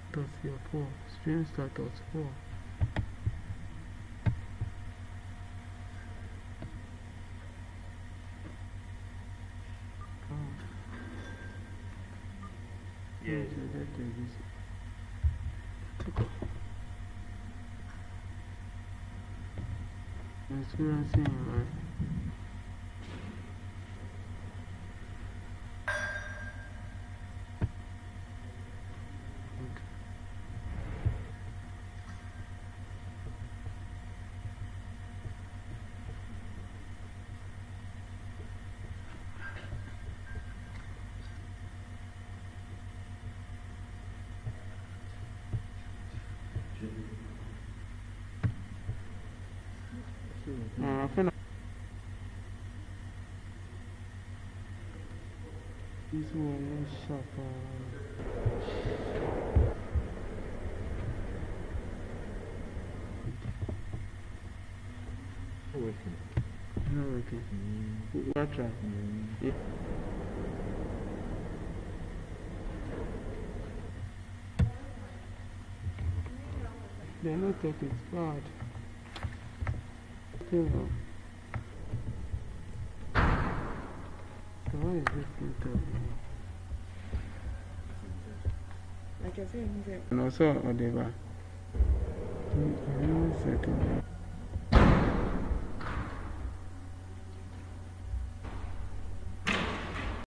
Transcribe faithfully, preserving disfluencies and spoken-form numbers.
Status your four. Stream status four. Yeah. Experiencing right. Uh, I feel this one is sharp. Not working. Not working. Mm. What try? Mm. Yeah. The network is bad. You know. So why is this network? Like I said, And also, whatever. One second.